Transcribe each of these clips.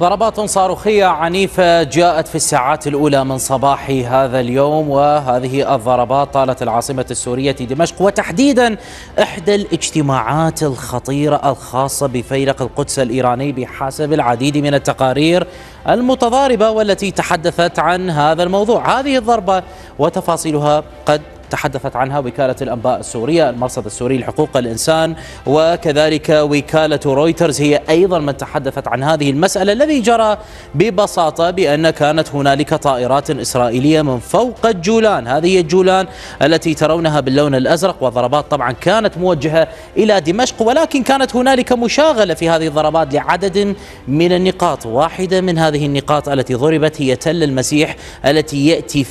ضربات صاروخية عنيفة جاءت في الساعات الأولى من صباح هذا اليوم، وهذه الضربات طالت العاصمة السورية دمشق، وتحديدا إحدى الاجتماعات الخطيرة الخاصة بفيلق القدس الإيراني بحسب العديد من التقارير المتضاربة والتي تحدثت عن هذا الموضوع. هذه الضربة وتفاصيلها قد تحدثت عنها وكالة الأنباء السورية، المرصد السوري لحقوق الإنسان، وكذلك وكالة رويترز هي أيضا من تحدثت عن هذه المسألة. الذي جرى ببساطة بأن كانت هنالك طائرات إسرائيلية من فوق الجولان، هذه الجولان التي ترونها باللون الأزرق، وضربات طبعا كانت موجهة إلى دمشق، ولكن كانت هنالك مشاغلة في هذه الضربات لعدد من النقاط. واحدة من هذه النقاط التي ضربت هي تل المسيح التي يأتي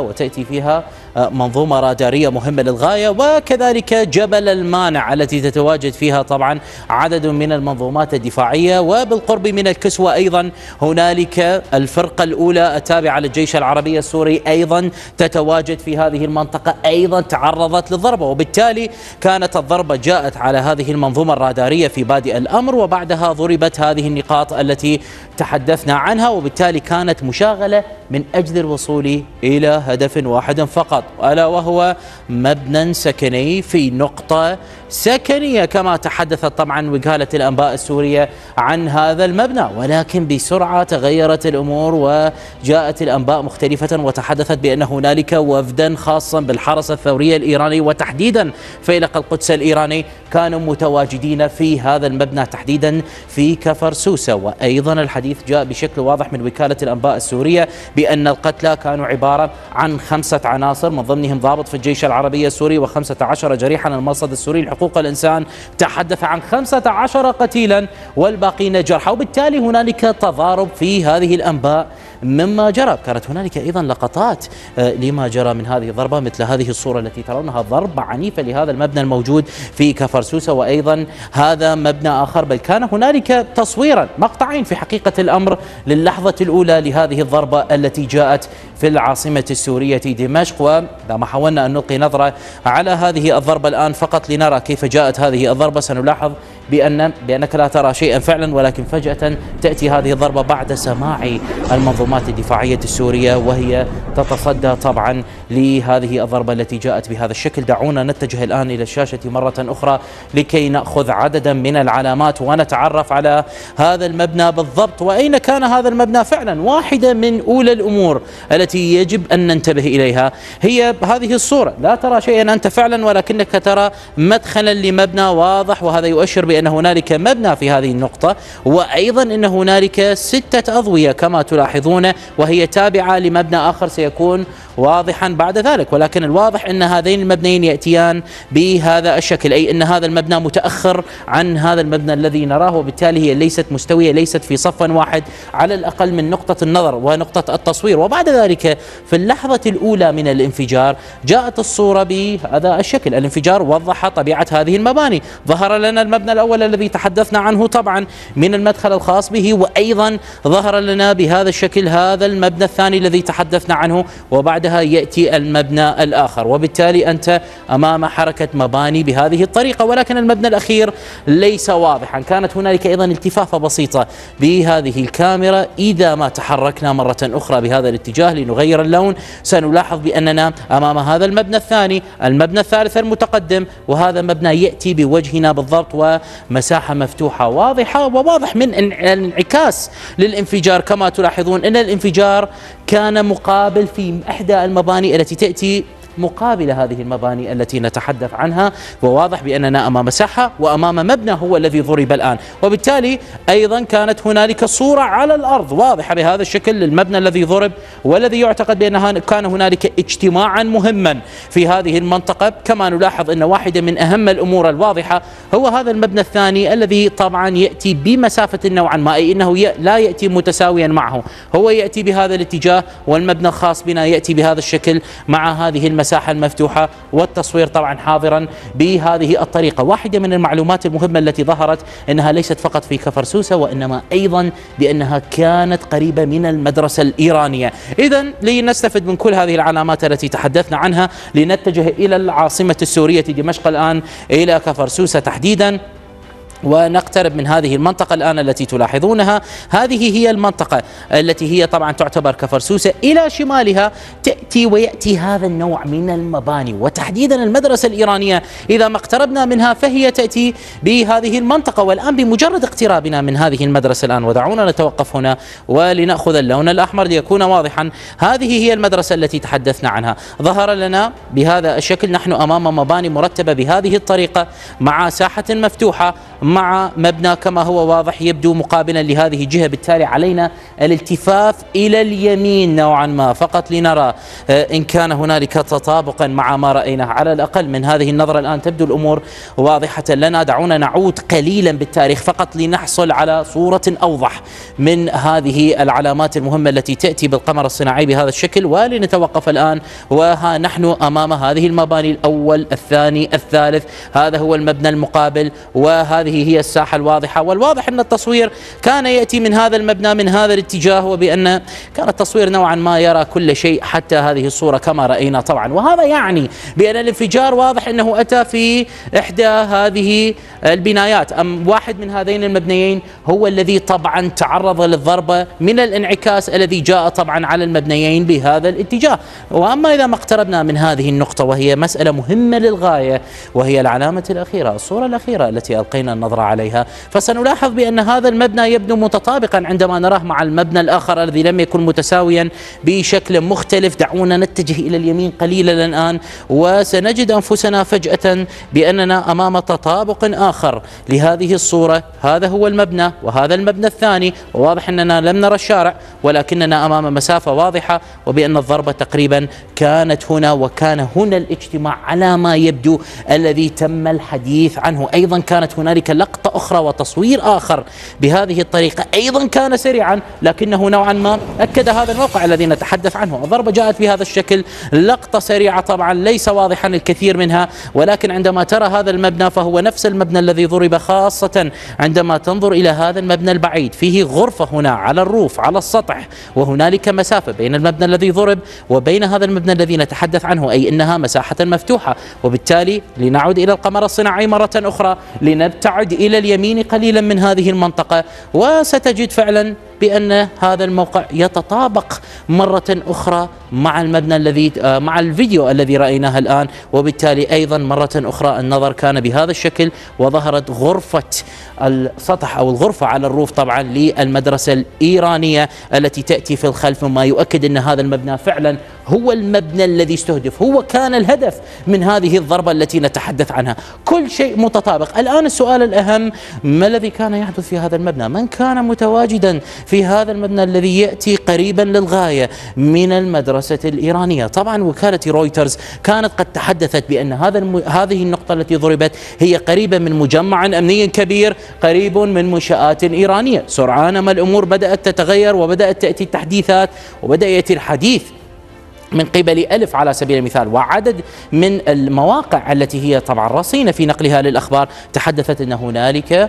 فيها منظومة رادارية مهمة للغاية، وكذلك جبل المانع التي تتواجد فيها طبعا عدد من المنظومات الدفاعية. وبالقرب من الكسوة أيضا هنالك الفرقة الأولى التابعة للجيش العربي السوري أيضا تتواجد في هذه المنطقة، أيضا تعرضت للضربة، وبالتالي كانت الضربة جاءت على هذه المنظومة الرادارية في بادئ الأمر، وبعدها ضربت هذه النقاط التي تحدثنا عنها، وبالتالي كانت مشاغلة من أجل الوصول إلى هدف واحد فقط، ألا وهو مبنى سكني في نقطة سكنية كما تحدثت طبعا وكالة الأنباء السورية عن هذا المبنى. ولكن بسرعة تغيرت الأمور وجاءت الأنباء مختلفة، وتحدثت بأن هنالك وفدا خاصا بالحرس الثوري الإيراني وتحديدا فيلق القدس الإيراني كانوا متواجدين في هذا المبنى تحديدا في كفر سوسة. وأيضا الحديث جاء بشكل واضح من وكالة الأنباء السورية بأن القتلى كانوا عبارة عن 5 عناصر، من ضمنهم ضابط في الجيش العربي السوري و15 جريحا. المرصد السوري لحقوق الإنسان تحدث عن 15 قتيلا والباقين جرحى، وبالتالي هنالك تضارب في هذه الأنباء مما جرى. كانت هنالك أيضا لقطات لما جرى من هذه الضربة، مثل هذه الصورة التي ترونها، ضربة عنيفة لهذا المبنى الموجود في كفر سوسة، وأيضا هذا مبنى آخر. بل كان هنالك تصويرا، مقطعين في حقيقة الأمر للحظة الأولى لهذه الضربة التي جاءت في العاصمة السورية دمشق. وعندما حاولنا أن نلقي نظرة على هذه الضربة الآن فقط لنرى كيف جاءت هذه الضربة، سنلاحظ بأنك لا ترى شيئا فعلا، ولكن فجأة تأتي هذه الضربة بعد سماع المنظومات الدفاعية السورية وهي تتصدى طبعا لهذه الضربة التي جاءت بهذا الشكل. دعونا نتجه الآن إلى الشاشة مرة أخرى لكي نأخذ عددا من العلامات ونتعرف على هذا المبنى بالضبط، وأين كان هذا المبنى فعلا. واحدة من أولى الأمور التي يجب أن ننتبه إليها هي هذه الصورة، لا ترى شيئا أنت فعلا، ولكنك ترى مدخلا لمبنى واضح، وهذا يؤشر بأن هنالك مبنى في هذه النقطة، وأيضا أن هنالك 6 أضوية كما تلاحظون، وهي تابعة لمبنى آخر سيكون واضحا بعد ذلك. ولكن الواضح أن هذين المبنيين يأتيان بهذا الشكل، أي أن هذا المبنى متأخر عن هذا المبنى الذي نراه، وبالتالي هي ليست مستوية، ليست في صف واحد على الأقل من نقطة النظر ونقطة التصوير. وبعد ذلك في اللحظة الأولى من الانفجار جاءت الصورة بهذا الشكل. الانفجار وضح طبيعة هذه المباني، ظهر لنا المبنى الأول الذي تحدثنا عنه طبعا من المدخل الخاص به، وأيضا ظهر لنا بهذا الشكل هذا المبنى الثاني الذي تحدثنا عنه، وبعدها يأتي المبنى الآخر. وبالتالي أنت أمام حركة مباني بهذه الطريقة، ولكن المبنى الأخير ليس واضحا. كانت هنالك أيضا التفافة بسيطة بهذه الكاميرا، إذا ما تحركنا مرة أخرى بهذا الاتجاه لنغير اللون سنلاحظ بأننا أمام هذا المبنى الثاني، المبنى الثالث المتقدم، وهذا مبنى يأتي بوجهنا بالضبط، ومساحة مفتوحة واضحة، وواضح من الانعكاس للانفجار كما تلاحظون أن الانفجار كان مقابل في إحدى المباني التي تأتي مقابل هذه المباني التي نتحدث عنها، وواضح بأننا أمام مساحة وأمام مبنى هو الذي ضرب الآن. وبالتالي أيضا كانت هنالك صورة على الأرض واضحة بهذا الشكل للمبنى الذي ضرب، والذي يعتقد بأنها كان هنالك اجتماعا مهما في هذه المنطقة. كما نلاحظ أن واحدة من أهم الأمور الواضحة هو هذا المبنى الثاني الذي طبعا يأتي بمسافة نوعا ما، أي أنه لا يأتي متساويا معه، هو يأتي بهذا الاتجاه، والمبنى الخاص بنا يأتي بهذا الشكل مع هذه المساحة المفتوحة، والتصوير طبعا حاضرا بهذه الطريقة. واحدة من المعلومات المهمة التي ظهرت أنها ليست فقط في كفر سوسة، وإنما أيضا بأنها كانت قريبة من المدرسة الإيرانية. إذن لنستفد من كل هذه العلامات التي تحدثنا عنها لنتجه إلى العاصمة السورية دمشق الآن، إلى كفر سوسة تحديدا. ونقترب من هذه المنطقة الآن التي تلاحظونها. هذه هي المنطقة التي هي طبعا تعتبر كفرسوسة. إلى شمالها ويأتي هذا النوع من المباني، وتحديدا المدرسة الإيرانية إذا ما اقتربنا منها فهي تأتي بهذه المنطقة. والآن بمجرد اقترابنا من هذه المدرسة الآن، ودعونا نتوقف هنا ولنأخذ اللون الأحمر ليكون واضحا، هذه هي المدرسة التي تحدثنا عنها. ظهر لنا بهذا الشكل، نحن أمام مباني مرتبة بهذه الطريقة مع ساحة مفتوحة، مع مبنى كما هو واضح يبدو مقابلا لهذه الجهة. بالتالي علينا الالتفاف إلى اليمين نوعا ما فقط لنرى إن كان هنالك تطابقا مع ما رأيناه. على الأقل من هذه النظرة الآن تبدو الأمور واضحة لنا. دعونا نعود قليلا بالتاريخ فقط لنحصل على صورة أوضح من هذه العلامات المهمة التي تأتي بالقمر الصناعي بهذا الشكل، ولنتوقف الآن. وها نحن أمام هذه المباني، الأول الثاني الثالث، هذا هو المبنى المقابل، وهذه هي الساحة الواضحة. والواضح أن التصوير كان يأتي من هذا المبنى من هذا الاتجاه، وبأن كان التصوير نوعا ما يرى كل شيء حتى هذه الصورة كما رأينا طبعا. وهذا يعني بأن الانفجار واضح أنه أتى في إحدى هذه البنايات، أم واحد من هذين المبنيين هو الذي طبعا تعرض للضربة من الانعكاس الذي جاء طبعا على المبنيين بهذا الاتجاه. وأما إذا ما اقتربنا من هذه النقطة، وهي مسألة مهمة للغاية، وهي العلامة الأخيرة، الصورة الأخيرة التي ألقينا النظر عليها، فسنلاحظ بأن هذا المبنى يبدو متطابقا عندما نراه مع المبنى الآخر الذي لم يكن متساويا بشكل مختلف. دعونا نتجه إلى اليمين قليلا الآن، وسنجد أنفسنا فجأة بأننا أمام تطابق آخر لهذه الصورة. هذا هو المبنى وهذا المبنى الثاني، وواضح أننا لم نرى الشارع ولكننا أمام مسافة واضحة، وبأن الضربة تقريبا كانت هنا، وكان هنا الاجتماع على ما يبدو الذي تم الحديث عنه. أيضا كانت هنالك لقطة أخرى وتصوير آخر بهذه الطريقة، أيضا كان سريعا لكنه نوعا ما أكد هذا الموقع الذي نتحدث عنه. الضربة جاءت بهذا الشكل، لقطة سريعة طبعا ليس واضحا الكثير منها، ولكن عندما ترى هذا المبنى فهو نفس المبنى الذي ضرب، خاصة عندما تنظر إلى هذا المبنى البعيد. فيه غرفة هنا على الروف على السطح، وهنالك مسافة بين المبنى الذي ضرب وبين هذا المبنى الذي نتحدث عنه، أي أنها مساحة مفتوحة. وبالتالي لنعود إلى القمر الصناعي مرة أخرى، لنبتعد إلى اليمين قليلا من هذه المنطقة، وستجد فعلا بأن هذا الموقع يتطابق مرة أخرى مع المبنى الذي مع الفيديو الذي رأيناه الآن. وبالتالي أيضا مرة أخرى النظر كان بهذا الشكل، وظهرت غرفة السطح أو الغرفة على الروف طبعا للمدرسة الإيرانية التي تأتي في الخلف، مما يؤكد أن هذا المبنى فعلا هو المبنى الذي استهدف، هو كان الهدف من هذه الضربة التي نتحدث عنها. كل شيء متطابق. الآن السؤال الأهم، ما الذي كان يحدث في هذا المبنى؟ من كان متواجدا في هذا المبنى الذي يأتي قريبا للغاية من المدرسة الإيرانية؟ طبعا وكالة رويترز كانت قد تحدثت بأن هذه النقطة التي ضربت هي قريبة من مجمع أمني كبير، قريب من منشآت إيرانية. سرعان ما الأمور بدأت تتغير، وبدأت تأتي التحديثات، وبدأ يأتي الحديث من قبل ألف على سبيل المثال، وعدد من المواقع التي هي طبعا رصينة في نقلها للأخبار تحدثت أن هنالك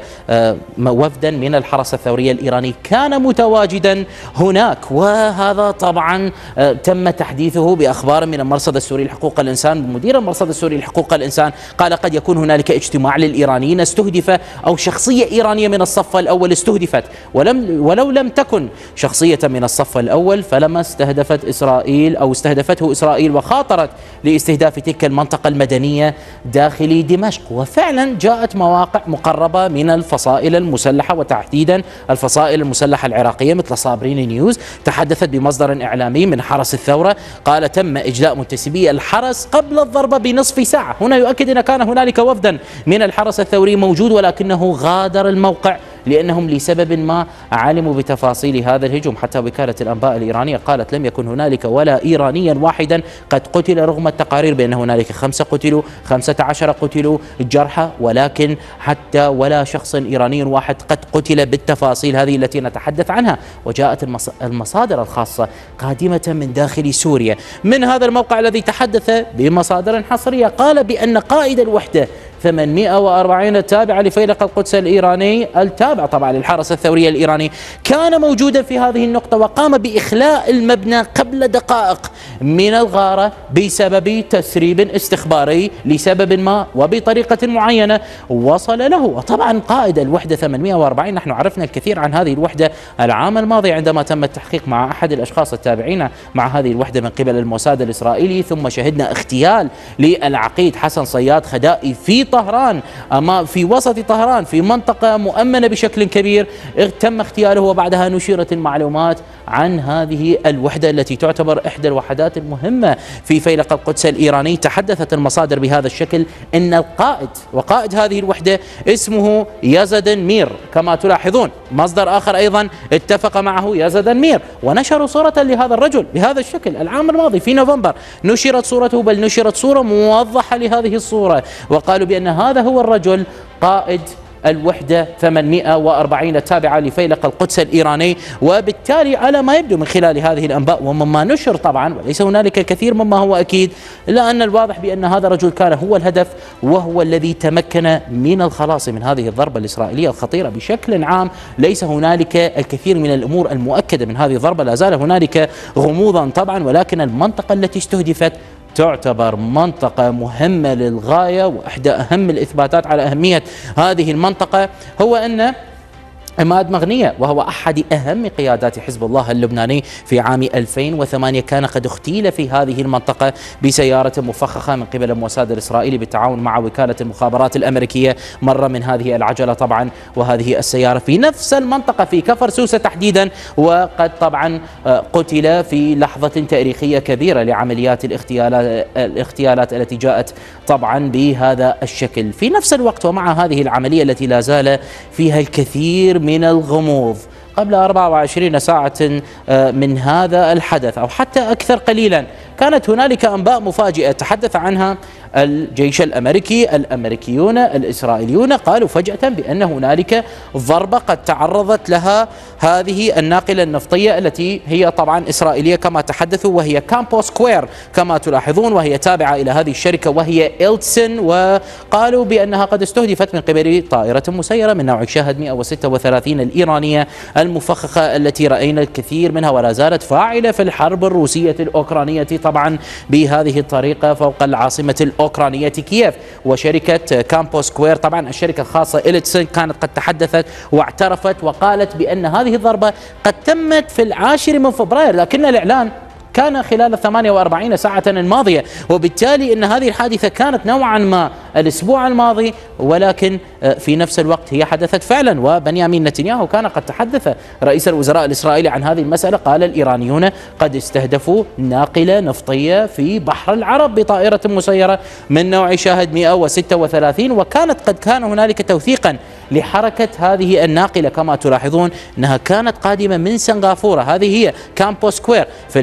وفدا من الحرس الثوري الإيراني كان متواجدا هناك. وهذا طبعا تم تحديثه بأخبار من المرصد السوري لحقوق الإنسان. مدير المرصد السوري لحقوق الإنسان قال قد يكون هنالك اجتماع للإيرانيين استهدف، أو شخصية إيرانية من الصف الأول استهدفت، ولو لم تكن شخصية من الصف الأول فلما استهدفت إسرائيل أو استهدفته إسرائيل وخاطرت لاستهداف تلك المنطقة المدنية داخل دمشق. وفعلا جاءت مواقع مقربة من الفصائل المسلحة، وتحديدا الفصائل المسلحة العراقية مثل صابرين نيوز، تحدثت بمصدر إعلامي من حرس الثورة قال تم إجلاء منتسبي الحرس قبل الضربة بنصف ساعة. هنا يؤكد أن كان هنالك وفدا من الحرس الثوري موجود، ولكنه غادر الموقع لأنهم لسبب ما علموا بتفاصيل هذا الهجوم. حتى وكالة الأنباء الإيرانية قالت لم يكن هنالك ولا إيرانيا واحدا قد قتل، رغم التقارير بأن هنالك 5 قتلوا 15 قتلوا جرحى، ولكن حتى ولا شخص إيراني واحد قد قتل بالتفاصيل هذه التي نتحدث عنها. وجاءت المصادر الخاصة قادمة من داخل سوريا من هذا الموقع الذي تحدث بمصادر حصرية، قال بأن قائد الوحدة 840 التابعة لفيلق القدس الإيراني التابع طبعا للحرس الثوري الإيراني كان موجودا في هذه النقطة، وقام بإخلاء المبنى قبل دقائق من الغارة بسبب تسريب استخباري لسبب ما وبطريقة معينة وصل له. وطبعا قائد الوحدة 840، نحن عرفنا الكثير عن هذه الوحدة العام الماضي عندما تم التحقيق مع أحد الأشخاص التابعين مع هذه الوحدة من قبل الموساد الإسرائيلي، ثم شهدنا اغتيال للعقيد حسن صياد خدائي في طهران، في وسط طهران في منطقة مؤمنة بشكل كبير تم اغتياله، وبعدها نشرت المعلومات عن هذه الوحدة التي تعتبر إحدى الوحدات المهمة في فيلق القدس الإيراني. تحدثت المصادر بهذا الشكل أن القائد وقائد هذه الوحدة اسمه يزدان مير كما تلاحظون. مصدر آخر أيضا اتفق معه يزدان مير، ونشروا صورة لهذا الرجل بهذا الشكل العام الماضي في نوفمبر، نشرت صورته، بل نشرت صورة موضحة لهذه الصورة، وقالوا بأن هذا هو الرجل قائد الوحدة 840 التابعة لفيلق القدس الإيراني. وبالتالي على ما يبدو من خلال هذه الأنباء ومما نشر طبعا، وليس هنالك الكثير مما هو أكيد، إلا أن الواضح بأن هذا الرجل كان هو الهدف، وهو الذي تمكن من الخلاص من هذه الضربة الإسرائيلية الخطيرة بشكل عام. ليس هنالك الكثير من الأمور المؤكدة من هذه الضربة، لا زال هنالك غموضا طبعا، ولكن المنطقة التي استهدفت تعتبر منطقة مهمة للغاية. وإحدى أهم الإثباتات على أهمية هذه المنطقة هو أن عماد مغنية، وهو أحد أهم قيادات حزب الله اللبناني، في عام 2008 كان قد اغتيل في هذه المنطقة بسيارة مفخخة من قبل الموساد الإسرائيلي بالتعاون مع وكالة المخابرات الأمريكية. مر من هذه العجلة طبعا وهذه السيارة في نفس المنطقة في كفر سوسة تحديدا، وقد طبعا قتل في لحظة تاريخية كبيرة لعمليات الاغتيالات التي جاءت طبعا بهذا الشكل. في نفس الوقت ومع هذه العملية التي لا زال فيها الكثير من الغموض، قبل 24 ساعة من هذا الحدث أو حتى أكثر قليلا، كانت هنالك أنباء مفاجئة تحدث عنها الجيش الأمريكي، الأمريكيون الإسرائيليون قالوا فجأة بأن هنالك ضربة قد تعرضت لها هذه الناقلة النفطية التي هي طبعا إسرائيلية كما تحدثوا، وهي كامبو سكوير كما تلاحظون، وهي تابعة إلى هذه الشركة وهي إلتسن. وقالوا بأنها قد استهدفت من قبل طائرة مسيرة من نوع شاهد 136 الإيرانية المفخخة التي رأينا الكثير منها ولا زالت فاعلة في الحرب الروسية الأوكرانية طبعا بهذه الطريقة فوق العاصمة الأوكرانية كييف. وشركة كامبو سكوير طبعا الشركة الخاصة إلتسن كانت قد تحدثت واعترفت وقالت بأن هذه الضربة قد تمت في 10 فبراير، لكن الإعلان كان خلال 48 ساعة الماضية، وبالتالي أن هذه الحادثة كانت نوعا ما الأسبوع الماضي، ولكن في نفس الوقت هي حدثت فعلا. وبنيامين نتنياهو كان قد تحدث رئيس الوزراء الإسرائيلي عن هذه المسألة، قال الإيرانيون قد استهدفوا ناقلة نفطية في بحر العرب بطائرة مسيرة من نوع شاهد 136، وكانت قد كان هنالك توثيقا لحركة هذه الناقلة كما تلاحظون أنها كانت قادمة من سنغافورة. هذه هي كامبو سكوير في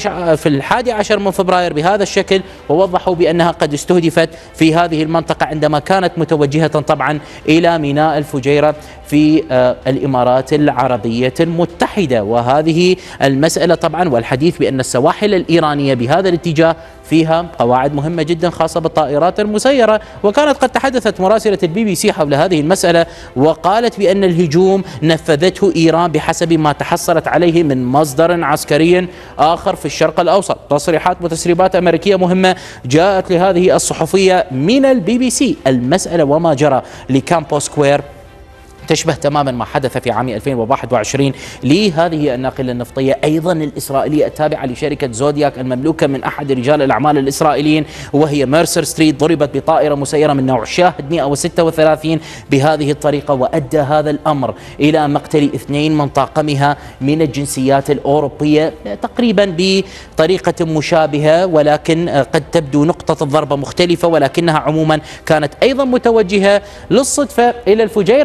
11 من فبراير بهذا الشكل، ووضحوا بأنها قد استهدفت في هذه المنطقة عندما كانت متوجهة طبعا إلى ميناء الفجيرة في الإمارات العربية المتحدة. وهذه المسألة طبعا والحديث بأن السواحل الإيرانية بهذا الاتجاه فيها قواعد مهمة جدا خاصة بالطائرات المسيرة، وكانت قد تحدثت مراسلة البي بي سي حول هذه المسألة وقالت بأن الهجوم نفذته إيران بحسب ما تحصلت عليه من مصدر عسكري آخر في الشرق الأوسط. تصريحات وتسريبات أمريكية مهمة جاءت لهذه الصحفية من البي بي سي. المسألة وما جرى لكامبو سكوير تشبه تماما ما حدث في عام 2021 لهذه الناقلة النفطية أيضا الإسرائيلية التابعة لشركة زودياك المملوكة من أحد رجال الأعمال الإسرائيليين، وهي ميرسر ستريت، ضربت بطائرة مسيرة من نوع شاهد 136 بهذه الطريقة، وأدى هذا الأمر إلى مقتل 2 من طاقمها من الجنسيات الأوروبية تقريبا بطريقة مشابهة، ولكن قد تبدو نقطة الضربة مختلفة، ولكنها عموما كانت أيضا متوجهة للصدفة إلى الفجيرة أيضا في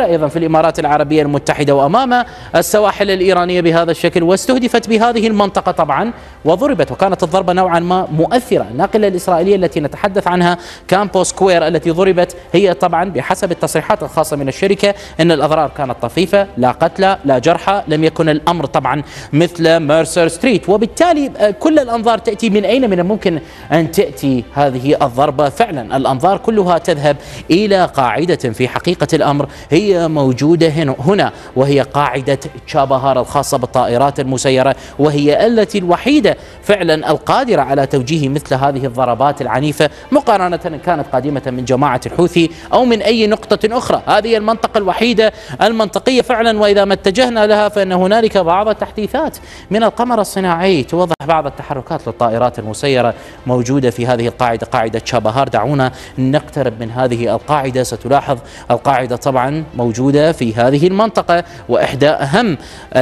الإمارات العربية المتحدة وأمام السواحل الإيرانية بهذا الشكل، واستهدفت بهذه المنطقة طبعا وضربت، وكانت الضربة نوعا ما مؤثرة. الناقلة الإسرائيلية التي نتحدث عنها كامبو سكوير التي ضربت هي طبعا بحسب التصريحات الخاصة من الشركة أن الأضرار كانت طفيفة، لا قتلى لا جرحى، لم يكن الأمر طبعا مثل ميرسر ستريت. وبالتالي كل الأنظار تأتي من أين من الممكن أن تأتي هذه الضربة؟ فعلا الأنظار كلها تذهب إلى قاعدة في حقيقة الأمر هي موجودة هنا، وهي قاعدة تشابهار الخاصة بالطائرات المسيرة، وهي التي الوحيدة فعلا القادرة على توجيه مثل هذه الضربات العنيفة مقارنة إن كانت قادمة من جماعة الحوثي أو من أي نقطة أخرى. هذه المنطقة الوحيدة المنطقية فعلا، وإذا ما اتجهنا لها فإن هنالك بعض التحديثات من القمر الصناعي توضح بعض التحركات للطائرات المسيرة موجودة في هذه القاعدة، قاعدة تشابهار. دعونا نقترب من هذه القاعدة. ستلاحظ القاعدة طبعا موجودة في هذه المنطقة، وإحدى أهم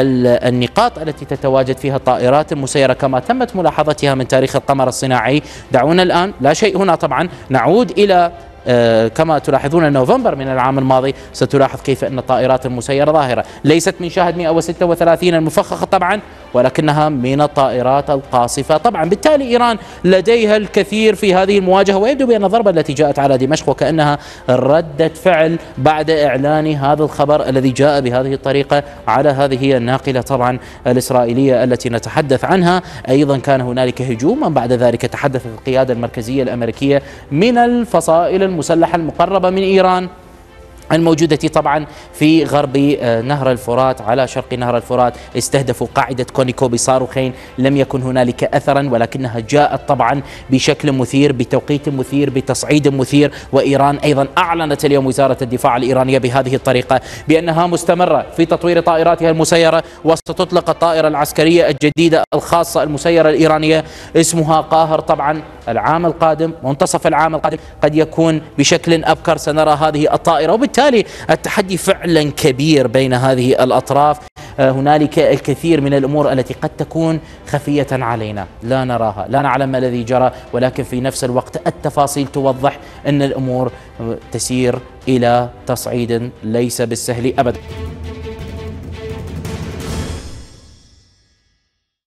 النقاط التي تتواجد فيها الطائرات المسيرة كما تمت ملاحظتها من تاريخ القمر الصناعي. دعونا الآن لا شيء هنا طبعا نعود إلى كما تلاحظون نوفمبر من العام الماضي. ستلاحظ كيف أن الطائرات المسيرة ظاهرة ليست من شاهد 136 المفخخة طبعا، ولكنها من الطائرات القاصفة طبعا. بالتالي إيران لديها الكثير في هذه المواجهة، ويبدو بأن الضربة التي جاءت على دمشق وكأنها ردة فعل بعد إعلان هذا الخبر الذي جاء بهذه الطريقة على هذه الناقلة طبعا الإسرائيلية التي نتحدث عنها. أيضا كان هنالك هجوما بعد ذلك تحدثت القيادة المركزية الأمريكية من الفصائل المسلحة المقربة من إيران الموجودة طبعا في غرب نهر الفرات، على شرق نهر الفرات. استهدفوا قاعدة كونيكو بصاروخين، لم يكن هنالك أثرا، ولكنها جاءت طبعا بشكل مثير، بتوقيت مثير، بتصعيد مثير. وإيران أيضا أعلنت اليوم وزارة الدفاع الإيرانية بهذه الطريقة بأنها مستمرة في تطوير طائراتها المسيرة، وستطلق الطائرة العسكرية الجديدة الخاصة المسيرة الإيرانية اسمها قاهر. طبعا العام القادم منتصف العام القادم قد يكون بشكل أبكر سنرى هذه الطائرة. وبالتالي التحدي فعلا كبير بين هذه الأطراف. هنالك الكثير من الأمور التي قد تكون خفية علينا لا نراها، لا نعلم ما الذي جرى، ولكن في نفس الوقت التفاصيل توضح أن الأمور تسير إلى تصعيد ليس بالسهل أبدا.